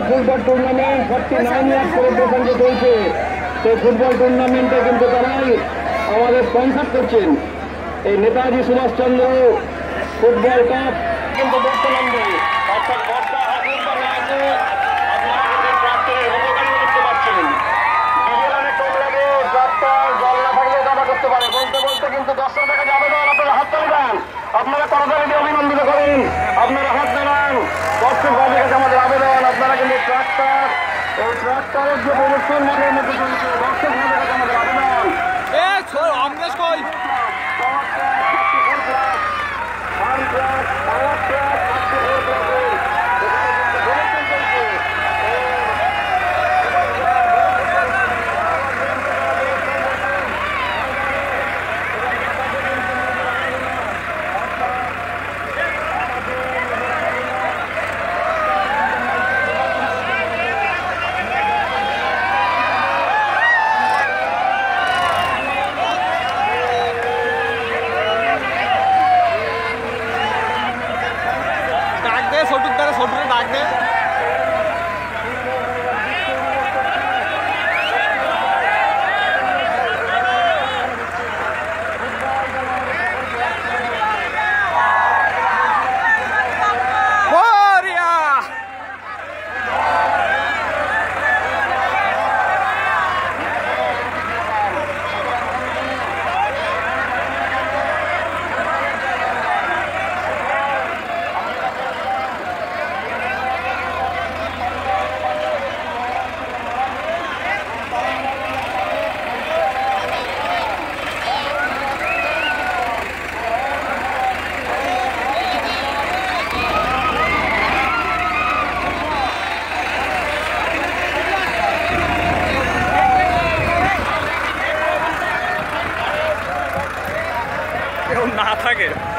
Football tournament 49 years celebration যে চলছে সেই ফুটবল টুর্নামেন্টে কিন্তু তারাই আমাদের স্পন্সর করছেন। এই নেতাজি সুভাষচন্দ্র ফুটবল কাপ কিন্তু বর্তমানে অর্থাৎ বর্ষা হাসির পারে আছে। আপনারা কিন্তু ট্রাক্টরের উপকারী দেখতে পাচ্ছেন। ডিজেল অনেক কম লাগে, ট্রাক্টর জল না থাকলে জমা করতে পারে। বলতে বলতে কিন্তু 10 টাকা যাবে না। আপনারা হাত তালি দেন, আপনারা করতালি দিয়ে অভিনন্দিত করেন, আপনারা হাত জানান। দর্শক ভাবে কাছে আমাদের আবেদন, আপনারা কিন্তু ট্রাক্টর এই ট্রাক্টরের যে প্রদর্শন মাঠের মধ্যে চলছে, দর্শক ভাবে কাছে আমাদের আবেদন। না থাকে।